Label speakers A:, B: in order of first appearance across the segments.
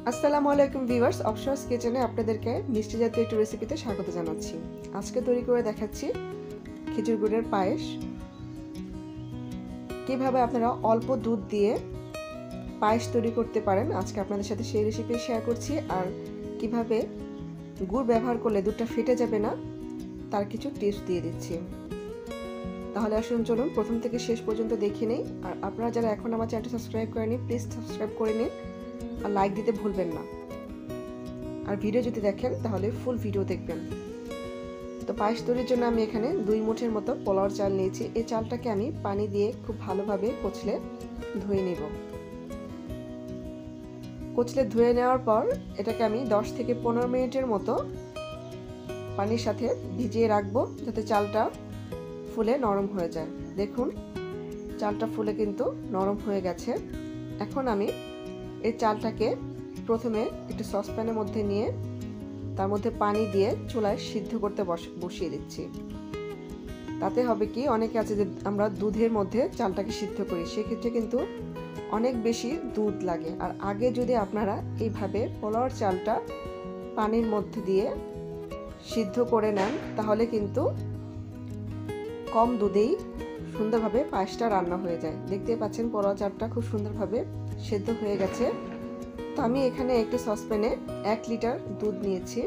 A: আসসালামু আলাইকুম viewers, options কিচেনে আপনাদেরকে মিষ্টি জাতীয় একটি রেসিপিতে স্বাগত জানাচ্ছি। আজকে তৈরি করে দেখাচ্ছি খেজুর গুড়ের পায়েস। কিভাবে আপনারা অল্প দুধ দিয়ে পায়েস তৈরি করতে পারেন আজকে আপনাদের সাথে সেই রেসিপি শেয়ার করছি। আর কিভাবে গুড় ব্যবহার করলে দুধটা ফেটে যাবে না তার কিছু টিপস দিয়ে দিচ্ছি। তাহলে আসুন চলুন প্রথম থেকে শেষ পর্যন্ত দেখে নেই। আর আপনারা যারা এখন আমার চ্যানেলটা সাবস্ক্রাইব করেনি প্লিজ সাবস্ক্রাইব করে নিন আর লাইক দিতে ভুলবেন না। আর ভিডিও যদি দেখেন তাহলে ফুল ভিডিও দেখবেন। তো পায়েস তৈরির জন্য আমি এখানে 2 মুঠের মতো পোলাওর চাল নিয়েছি। এই চালটাকে আমি পানি দিয়ে খুব ভালোভাবে কচলে ধুয়ে নেব। কচলে ধুয়ে নেওয়ার পর এটাকে আমি 10 থেকে 15 মিনিটের মতো পানির সাথে ভিজিয়ে রাখবো যাতে চালটা ফুলে নরম হয়ে যায়। দেখুন চালটা ফুলে কিন্তু নরম হয়ে গেছে। এখন আমি এই চালটাকে প্রথমে একটু সসপ্যানের মধ্যে নিয়ে তার মধ্যে পানি দিয়ে চুলায় সিদ্ধ করতে বসিয়ে দিচ্ছি। তাতে হবে কি, অনেকে আছে যে আমরা দুধের মধ্যে চালটাকে সিদ্ধ করি, সেক্ষেত্রে কিন্তু অনেক বেশি দুধ লাগে। আর আগে যদি আপনারা এইভাবে পোলাওর চালটা পানির মধ্যে দিয়ে সিদ্ধ করে নেন তাহলে কিন্তু কম দুধেই সুন্দরভাবে পায়েসটা রান্না হয়ে যায়। দেখতেই পাচ্ছেন পোলাও চালটা খুব সুন্দরভাবে সেদ্ধ হয়ে গেছে। তো আমি এখানে একটি সসপ্যানে 1 লিটার দুধ নিয়েছি।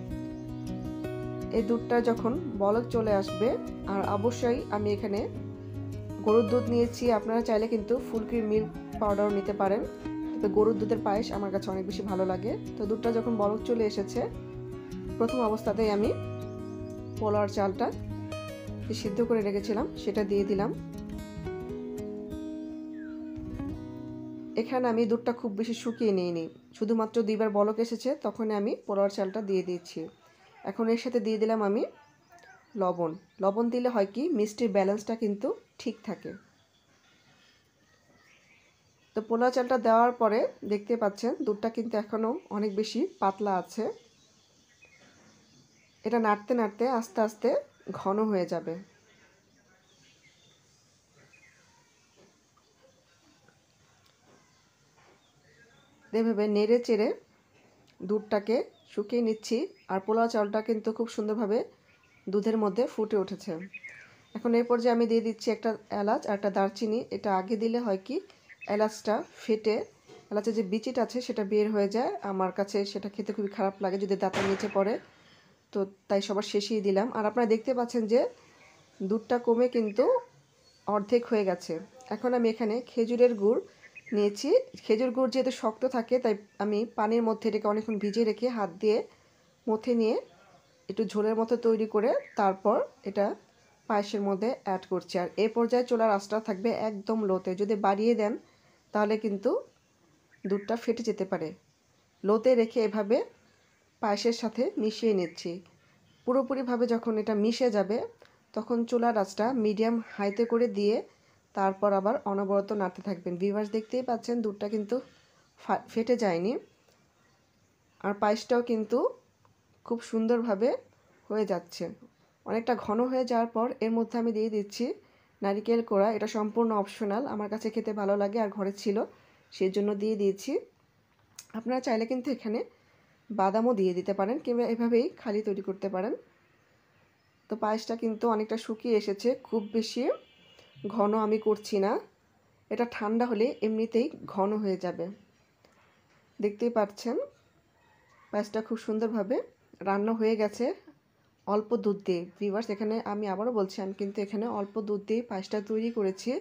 A: এই দুধটা যখন বলক চলে আসবে, আর অবশ্যই আমি এখানে গরুর দুধ নিয়েছি, আপনারা চাইলে কিন্তু ফুল ক্রিম মিল্ক পাউডারও নিতে পারেন, তবে গরুর দুধের পায়েস আমার কাছে অনেক বেশি ভালো লাগে। তো দুধটা যখন বলক চলে এসেছে প্রথম অবস্থাতেই আমি পোলাওর চালটা সিদ্ধ করে রেখেছিলাম সেটা দিয়ে দিলাম। এখানে আমি দুধটা খুব বেশি শুকিয়ে নিইনি, শুধুমাত্র 2 বার বলক এসেছে তখন আমি পোলাওর চালটা দিয়ে দিয়েছি। এখন এর সাথে দিয়ে দিলাম আমি লবণ। লবণ দিলে হয় কি, মিষ্টির ব্যালেন্সটা কিন্তু ঠিক থাকে। তো পোলাও চালটা দেওয়ার পরে দেখতে পাচ্ছেন দুধটা কিন্তু এখনও অনেক বেশি পাতলা আছে। এটা নাড়তে নাড়তে আস্তে আস্তে ঘন হয়ে যাবে। এভাবে নেড়ে চেড়ে দুধটাকে শুকিয়ে নিচ্ছি। আর পোলাও চালটা কিন্তু খুব সুন্দরভাবে দুধের মধ্যে ফুটে উঠেছে। এখন এই পর্যায়ে আমি দিয়ে দিচ্ছি একটা এলাচ আর একটা দারচিনি। এটা আগে দিলে হয় কি, এলাচটা ফেটে এলাচের যে বিচিটা আছে সেটা বের হয়ে যায়। আমার কাছে সেটা খেতে খুবই খারাপ লাগে যদি দাঁতের নিচে পড়ে, তো তাই সবার শেষেই দিলাম। আর আপনারা দেখতে পাচ্ছেন যে দুধটা কমে কিন্তু অর্ধেক হয়ে গেছে। এখন আমি এখানে খেজুরের গুড় নিয়েছি। খেজুর গুড় যেহেতু শক্ত থাকে তাই আমি পানির মধ্যে এটাকে অনেকক্ষণ ভিজিয়ে রেখে হাত দিয়ে মথে নিয়ে একটু ঝোলের মতো তৈরি করে তারপর এটা পায়েসের মধ্যে অ্যাড করছি। আর এই পর্যায়ে চুলার আঁচটা থাকবে একদম লোতে। যদি বাড়িয়ে দেন তাহলে কিন্তু দুধটা ফেটে যেতে পারে। লোতে রেখে এভাবে পায়েসের সাথে মিশিয়ে নিচ্ছি। পুরোপুরিভাবে যখন এটা মিশে যাবে তখন চুলার আঁচটা মিডিয়াম হাইতে করে দিয়ে তারপর আবার অনবরত নাড়তে থাকবেন। ভিউয়ার্স দেখতেই পাচ্ছেন দুধটা কিন্তু ফেটে যায়নি, আর পায়েসটাও কিন্তু খুব সুন্দরভাবে হয়ে যাচ্ছে। অনেকটা ঘন হয়ে যাওয়ার পর এর মধ্যে আমি দিয়ে দিচ্ছি নারিকেল কোড়া। এটা সম্পূর্ণ অপশনাল, আমার কাছে খেতে ভালো লাগে আর ঘরে ছিল সেই জন্য দিয়ে দিয়েছি। আপনারা চাইলে কিন্তু এখানে বাদামও দিয়ে দিতে পারেন কিংবা এভাবেই খালি তৈরি করতে পারেন। তো পায়েসটা কিন্তু অনেকটা শুকিয়ে এসেছে, খুব বেশি ঘন আমি করছি না। এটা ঠান্ডা হলে এমনিতেই ঘন হয়ে যাবে। দেখতেই পাচ্ছেন পায়েসটা খুব সুন্দরভাবে রান্না হয়ে গেছে অল্প দুধ দিয়ে। ভিউয়ার্স এখানে আমি আবারও বলছি, আমি কিন্তু এখানে অল্প দুধ দিয়ে পায়েসটা তৈরি করেছি।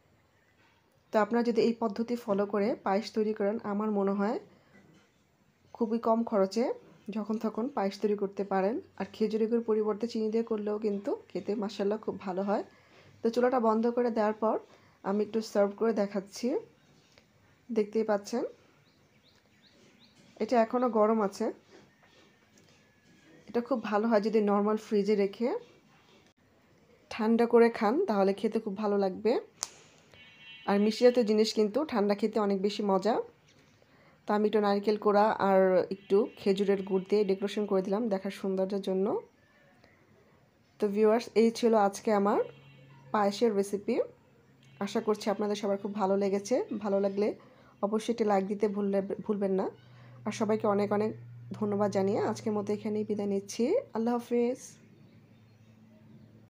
A: তো আপনারা যদি এই পদ্ধতি ফলো করে পায়েস তৈরি করেন আমার মনে হয় খুবই কম খরচে যখন তখন পায়েস তৈরি করতে পারেন। আর খেজুরি গুড় পরিবর্তে চিনি দিয়ে করলেও কিন্তু খেতে মাশাআল্লাহ খুব ভালো হয়। তো চুলাটা বন্ধ করে দেওয়ার পর আমি একটু সার্ভ করে দেখাচ্ছি। দেখতেই পাচ্ছেন এটা এখনও গরম আছে। এটা খুব ভালো হয় যদি নর্মাল ফ্রিজে রেখে ঠান্ডা করে খান, তাহলে খেতে খুব ভালো লাগবে। আর মিষ্টি জাতীয় জিনিস কিন্তু ঠান্ডা খেতে অনেক বেশি মজা। তো আমি একটু নারকেল কোড়া আর একটু খেজুরের গুড় দিয়ে ডেকোরেশন করে দিলাম দেখার সৌন্দর্যের জন্য। তো ভিউয়ার্স এই ছিল আজকে আমার পায়েসের রেসিপি। আশা করছি আপনাদের সবার খুব ভালো লেগেছে। ভালো লাগলে অবশ্যই একটি লাইক দিতে ভুলবেন না। আর সবাইকে অনেক অনেক ধন্যবাদ জানিয়ে আজকের মতো এখানেই বিদায় নিচ্ছি। আল্লাহ হাফেজ।